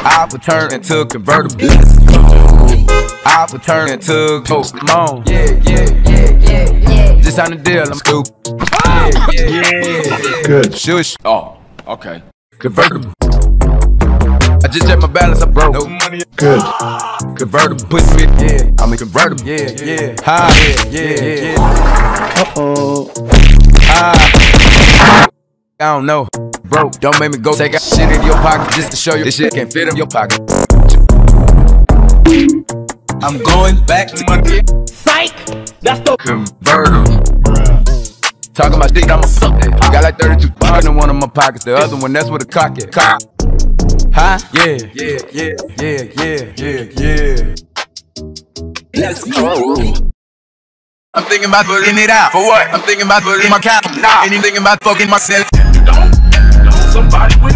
I would turn into a convertible. I would turn into a ghost. Come on. Yeah. Just on the deal, I'm stupid. Yeah. Good. Shush. Oh, okay. Convertible. I just checked my balance, I broke. No money. Good. Convertible. Push me. Yeah. I'm a convertible. Yeah. High. Yeah. Uh-oh. I don't know. Broke. Don't make me go take out shit in your pocket just to show you this shit can't fit in your pocket. I'm going back to my Psych! That's the convertible. Talking about dick, I'ma suck it. Got like 32 bucks in one of my pockets. The other one, that's where the cock at. Cock. Huh? Yeah. Let's go. I'm thinking about pulling it out. For what? I'm thinking about pulling my cap. Nah. And you thinking about fucking myself. somebody with